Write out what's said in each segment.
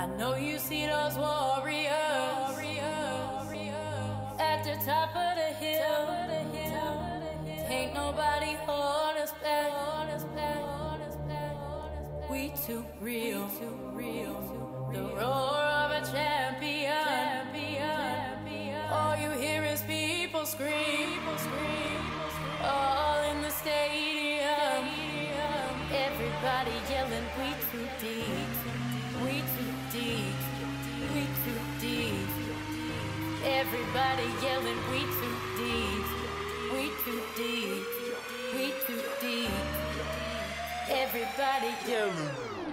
I know you see those warriors at the top of the hill. Ain't nobody hold us back. We too real. The roar of a champion. All you hear is people scream. All in the stadium. Everybody yelling, we too deep. We too deep. We too deep. Everybody yelling, we too deep. We too deep. We too deep. Everybody yelling.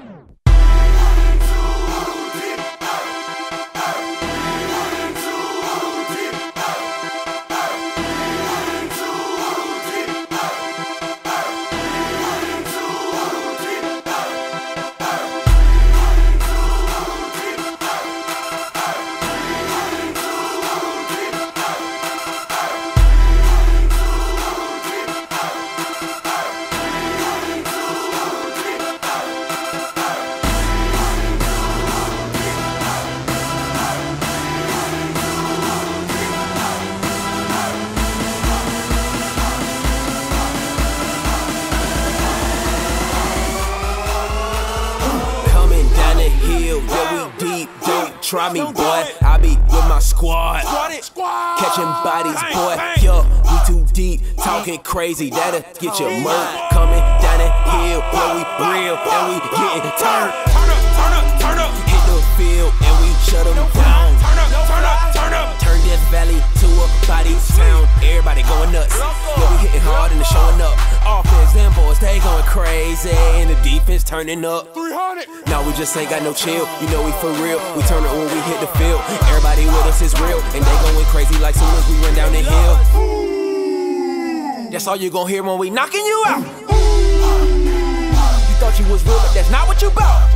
Try me, boy. I be with my squad. Catching bodies, boy. Yo, we too deep. Talking crazy, that'll get your murk. Coming down the hill, yeah, we real, and we getting turned. Turn up. Hit the field, and we shut them down. Turn up. Turn this valley to a body town. Everybody going nuts. Yeah, we hitting hard and it's showing up. Offense, them boys, they going crazy. And the defense turning up. 300. Now we just ain't got no chill. You know we for real. We turn it when we hit the field. Everybody with us is real. And they going crazy like soon as we run down the hill. That's all you gon' hear when we knocking you out. You thought you was real, but that's not what you bout.